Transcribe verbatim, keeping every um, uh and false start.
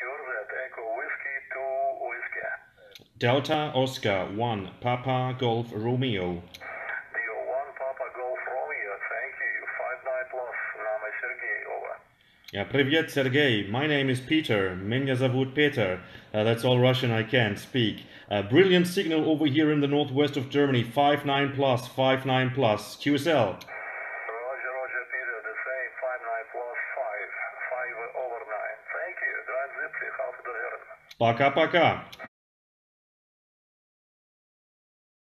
sure that. Echo Whiskey to Whiskey. Delta Oscar one, Papa Golf Romeo. Dio one, Papa Golf Romeo. Thank you. five nine plus. Name Sergey. Over. Yeah, Привет, Sergey. My name is Peter. Меня зовут Peter. Uh, that's all Russian I can speak. Uh, brilliant signal over here in the northwest of Germany. five nine plus, five nine plus. Q S L. Roger, Roger, Peter. The same. five nine plus five. five over nine. Thank you. Grand Zipsy. Half the Herren. Пока-пока.